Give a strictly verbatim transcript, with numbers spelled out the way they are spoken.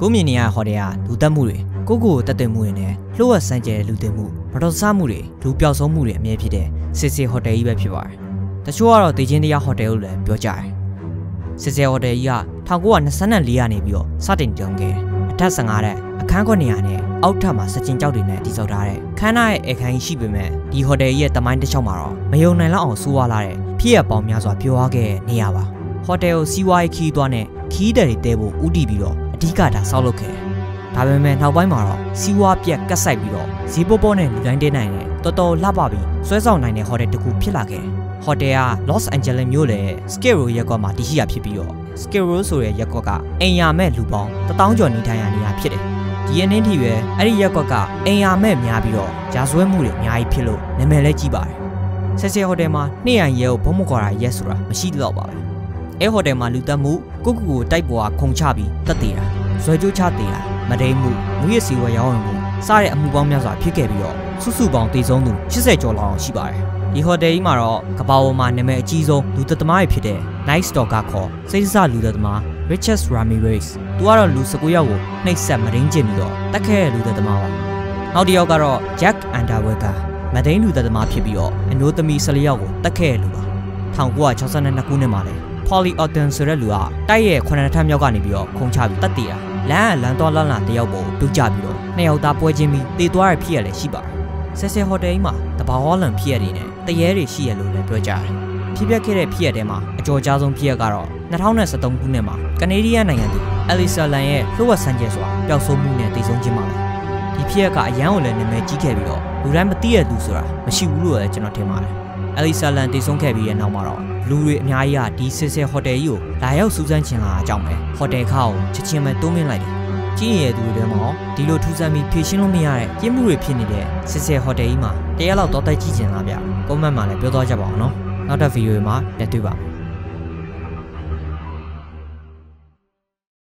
ကိုမြင်နေရဟော်တယ်ကလူတက်မှုတွေကိုကိုတက်သွင်းမှုတွေနဲ့လှုပ်ဝက်စမ်းကြဲလူတင်မှုမတော်ဆမှုတွေလူပျောက်ဆုံးမှုတွေအမြဲဖြစ်တဲ့စစ်စစ်ဟိုတယ်ကြီးပဲဖြစ်ပါတယ်။တချို့ကတော့တေချင်းတရားဟိုတယ်လို့လည်းပြောကြတယ်။စစ်စစ်ဟိုတယ်ကြီးက၁၉၂၄ကနေပြီးတော့စတင်တည်ထောင်ခဲ့အထက်၁၅တဲ့အခန်းခွက်နေရာနဲ့အောက်ထပ်မှာစကြင်ကြောက်တွေနဲ့တည်ဆောက်ထားတဲ့ခန်းနာရဲ့အခန်းကြီးရှိပေမဲ့ဒီဟိုတယ်ကြီးရဲ့တမိုင်းတစ်ချောင်းမှာတော့မယုံနိုင်လောက်အောင်ဆိုးဝါးလာတဲ့ဖြစ်ရပေါင်းများစွာပြောရခဲ့တဲ့နေရာပါ။ဟိုတယ်ကိုစီးပွားရေးခီးသွားနဲ့ခီးတယ်တွေတဲဖို့ဥတီပြီးတော့အဓိကဒါဆောက်လုပ်ခဲ့တယ်။ဒါပေမဲ့နောက်ပိုင်းမှာတော့စီးပွားပြက်ကတ်ဆိုင်ပြီးတော့ဈေးပေါပေါနဲ့လူတိုင်းတဲနိုင်တဲ့တော်တော်လှပပြီးဆွဲဆောင်နိုင်တဲ့ဟိုတယ်တစ်ခုဖြစ်လာခဲ့တယ်။ဟိုတယ်က Los Angeles မြို့လေ Skid Row ရပ်ကွက်မှာတည်ရှိရာဖြစ်ပြီးတော့ Skid Row ဆိုတဲ့ရပ်ကွက်ကအိမ်ယာမဲ့လူပေါင်းတစ်သောင်းကျော်နေထိုင်ရာနေရာဖြစ်တယ်။ဒီအနည်းထိပဲအဲ့ဒီရပ်ကွက်ကအိမ်ယာမဲ့များပြီးတော့ဂျာဆွဲမှုတွေအများကြီးဖြစ်လို့နာမည်လည်းကြီးပါတယ်။ဆက်ဆက်ဟိုတယ်မှာနှစ်ရန်ရဲကိုဘုံမခေါ်တာရဲဆိုတာမရှိတော့ပါဘူး။အဲဟိုတယ်မှာလူတက်မှုကိုကူကိုတိုက်ပေါ်ကခုံချပြီးတက်တည်တာဇွဲကြိုးချတည်တာမဒိမှုမူရစီဝရောင်းဝင်မှုစတဲ့အမှုပေါင်းများစွာဖြစ်ခဲ့ပြီးတော့စုစုပေါင်းတည်ဆုံးသူ၈၀ကျော်လောက်ရှိပါတယ်။ဒီဟိုတယ်ကြီးမှာတော့ကမ္ဘာပေါ်မှာနာမည်အကြီးဆုံးလူသက်သမားတွေဖြစ်တဲ့ Night Stalker ခေါ်စိတ်ဆလူသက်သမား Richard Ramirez သူကတော့လူ၁၉ယောက်ကိုနှိပ်စက်မဒိန်းကျင်ပြီးတော့တက်ခဲ့တဲ့လူသက်သမားပါ။နောက်တစ်ယောက်ကတော့ Jack Underweger မဒိန်းလူသက်သမားဖြစ်ပြီးတော့အမျိုးသမီး၁၄ယောက်ကိုတက်ခဲ့တဲ့လူပါ။၁၉၆၂ခုနှစ်မှာလဲ Polly Orton ဆိုတဲ့လူကတိုက်ရဲ့ခုနှစ်ထပ်မြောက်ကနေပြီးတော့ခုံချပြီးတက်တည်တာလမ်းကလမ်းသွားလမ်းလာတယောက်ပေါ်တူးကြပြီးတော့နှစ်ယောက်သားပွဲချင်းပြီးတေသွားရဖြစ်ရလဲရှိပါတယ်။ဆက်ဆက်ဟိုတယ်ကြီးမှာတဘာဝလန်ဖြစ်ရနေနဲ့တရေတွေရှိရလို့လည်းပြောကြတယ်။ဖြစ်ပျက်ခဲ့တဲ့ဖြစ်ရတဲ့မှာအကျော်ကြားဆုံးဖြစ်ရကတော့၂၀၁၃ခုနှစ်မှာကနေဒီးယားနိုင်ငံသူ Elisa Lam ရဲ့လှုပ်ဝက်ဆန်းကျဲစွာပျောက်ဆုံးမှုနဲ့တည်ဆုံးခြင်းပါပဲ။ဒီဖြစ်ရကအရန်ကိုလည်းနာမည်ကြီးခဲ့ပြီးတော့လူတိုင်းမသိရသူဆိုတာမရှိဘူးလို့လည်းကျွန်တော်ထင်ပါတယ်။ Elisa Lam တည်ဆုံးခဲ့ပြီးတဲ့နောက်မှာတော့လူတွေအများကြီးကဒီစစ်စစ်ဟိုတယ်ကြီးကိုလာရောက်စူးစမ်းချင်လာအကြောင်းပဲဟိုတယ်ခါကိုချက်ချင်းပဲတိုးမင်းလိုက်တယ်ကြီးရတဲ့သူတွေမှာဒီလိုထူးဆန်းပြီးဖြည့်ရှင်းလို့မရတဲ့ပြင်းမှုတွေဖြစ်နေတဲ့စစ်စစ်ဟိုတယ်ကြီးမှာတရက်လောက်တော့တိုက်ကြည့်ချင်လားဗျကွန်မန့်မှာလည်းပြောသွားကြပါအောင်နော်နောက်တဲ့ဗီဒီယိုမှာပြန်တွေ့ပါမယ်